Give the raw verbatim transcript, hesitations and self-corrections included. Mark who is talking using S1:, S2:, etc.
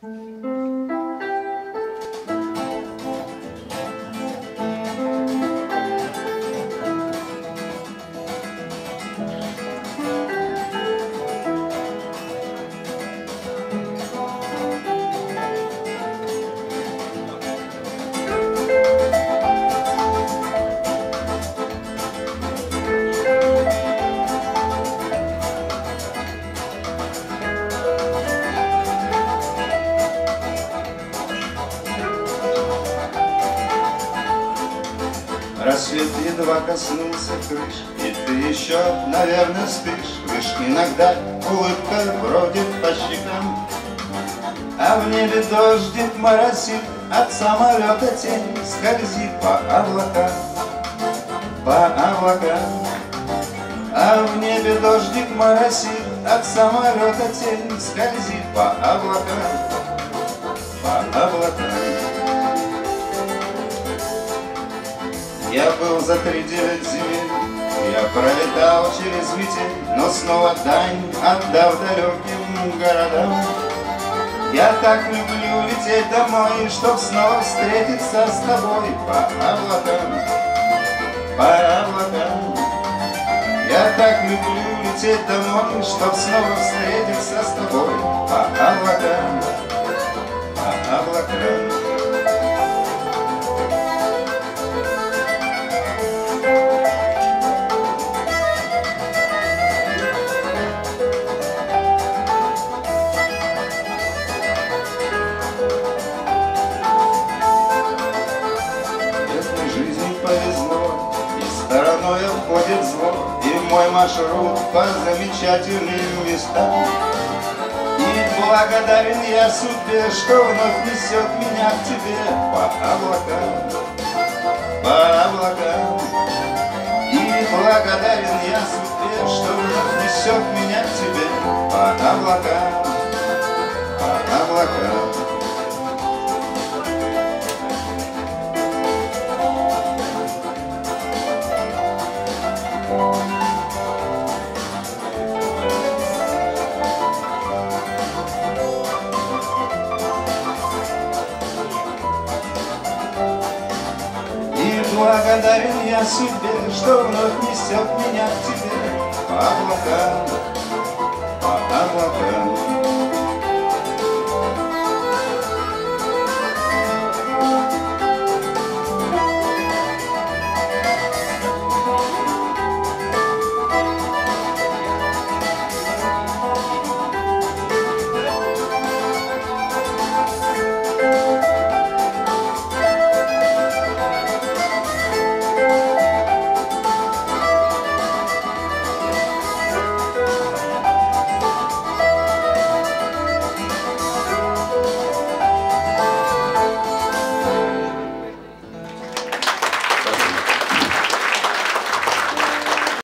S1: Рассвет едва коснулся крыш, и ты еще, наверное, спишь. Лишь иногда улыбка бродит по щекам, а в небе дождик моросит, от самолета тень скользит по облакам, по облакам. А в небе дождик моросит, от самолета тень скользит по облакам, по облакам. Я был за тридевять земель, я пролетал через метель, но снова дань отдав далеким городам. Я так люблю лететь домой, чтоб снова встретиться с тобой по облакам, по облакам. Я так люблю лететь домой, чтоб снова встретиться с тобой по облакам, по облакам. Повезло, и стороной обходит зло, и мой маршрут по замечательным местам. И благодарен я судьбе, что вновь несет меня к тебе по облакам, по облакам. И благодарен я судьбе, что вновь несет меня к тебе по облакам, по облакам. Благодарен я судьбе, что вновь несет меня к тебе по облакам,